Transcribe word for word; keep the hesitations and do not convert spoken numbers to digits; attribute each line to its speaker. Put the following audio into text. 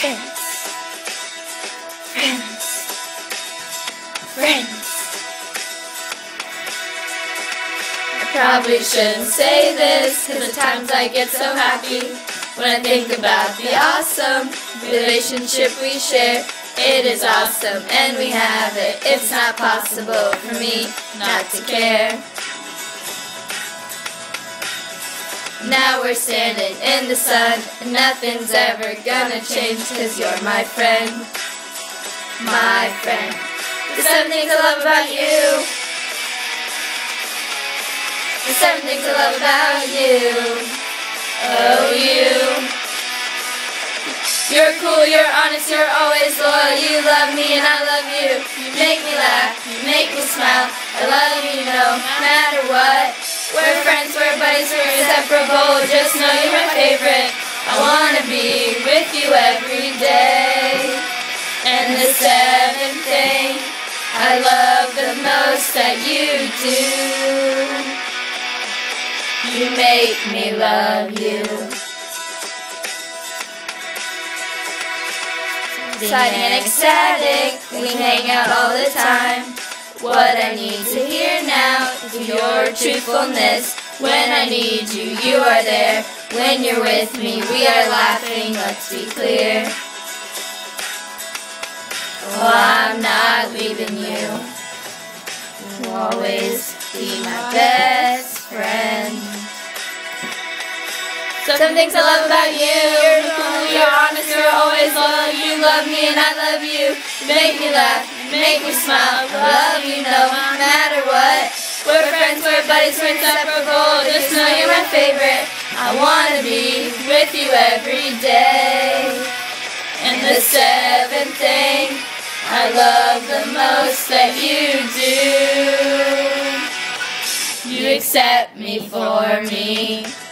Speaker 1: friends, friends, friends. I probably shouldn't say this, cause at times I get so happy when I think about the awesome relationship we share. It is awesome and we have it. It's not possible for me not to care. Now we're standing in the sun, and nothing's ever gonna change, cause you're my friend, my friend. There's seven things I love about you. There's seven things I love about you. Oh, you. You're cool, you're honest, you're always loyal. You love me and I love you. You make me laugh, you make me smile. I love you no matter what. We're friends, we're buddies, we're inseparable. Just know you're my favorite. I wanna be with you every day. And the seventh thing I love the most that you do, you make me love you. Exciting and ecstatic, we hang out all the time. What I need to hear now is your truthfulness. When I need you, you are there. When you're with me, we are laughing, let's be clear. Oh, I'm not leaving you. You'll always be my best friend. Some things I love about you. You're cool, you're honest, you're always loyal. You love me and I love you. You make me laugh, you make me smile. I love you no matter what. We're friends, we're buddies, we're inseparable. Just know you're my favorite. I wanna be with you every day. And the seventh thing I love the most that you do, you accept me for me.